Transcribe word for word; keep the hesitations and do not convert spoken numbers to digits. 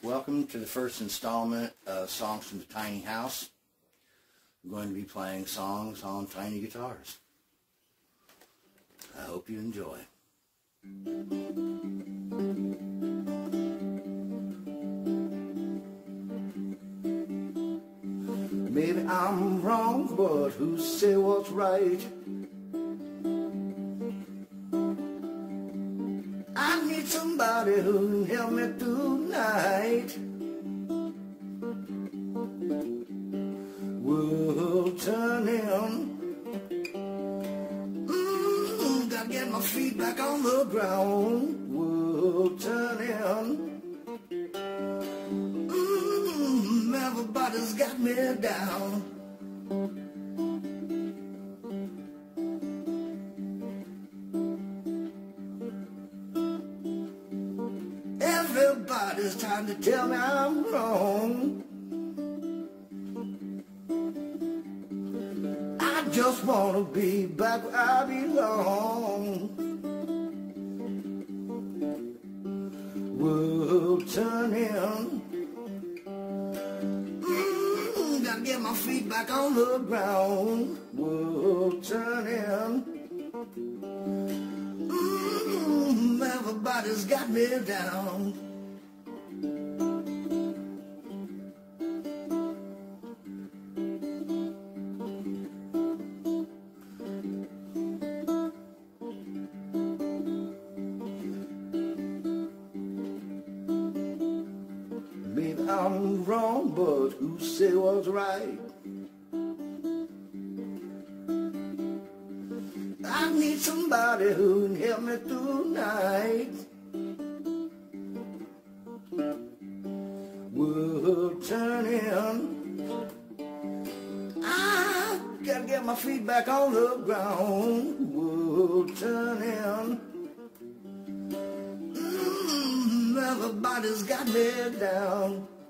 Welcome to the first installment of Songs from the Tiny House. I'm going to be playing songs on tiny guitars. I hope you enjoy. Maybe I'm wrong, but who say what's right? I need somebody who can help me tonight. World turning, mm, gotta get my feet back on the ground. World turning, mm, everybody's got me down. Everybody's trying to tell me I'm wrong. I just want to be back where I belong. World turning, mm, gotta get my feet back on the ground. World turning, mm, everybody's got me down. Maybe I'm wrong, but who say what's right? I need somebody who can help me tonight. World turning, I gotta get my feet back on the ground. World turning, mm, everybody's got me down.